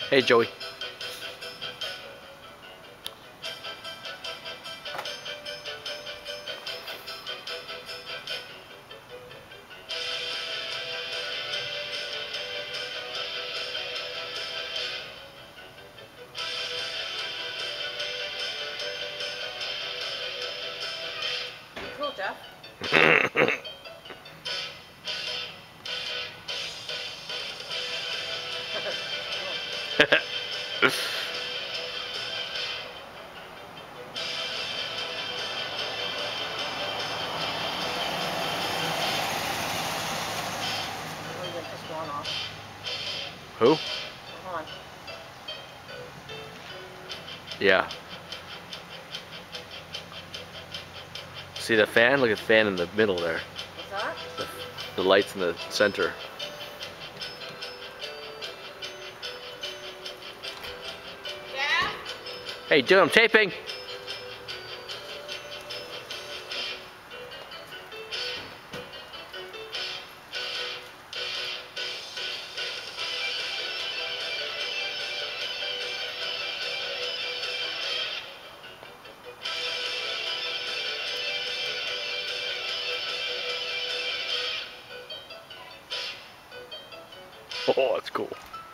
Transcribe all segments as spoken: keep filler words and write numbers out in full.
Hey, Joey. Cool, Jeff. Who? Come on. Yeah. See the fan? Look at the fan in the middle there. What's that? The, the lights in the center. Yeah? Hey, dude, I'm taping. Oh, that's cool.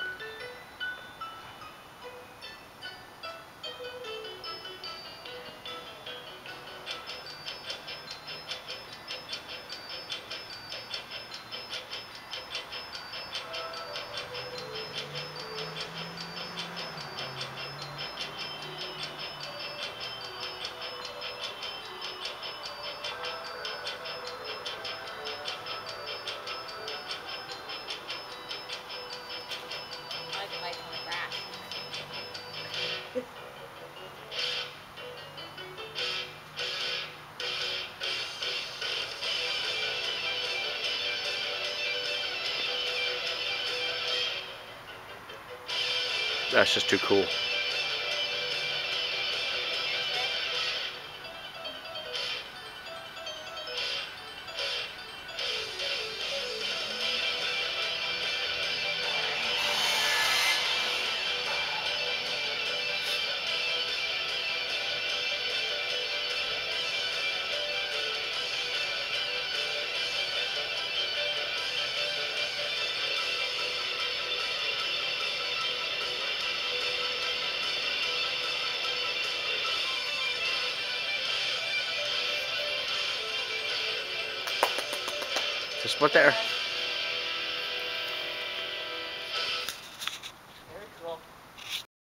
I like the lights on the grass. That's just too cool. Just put there.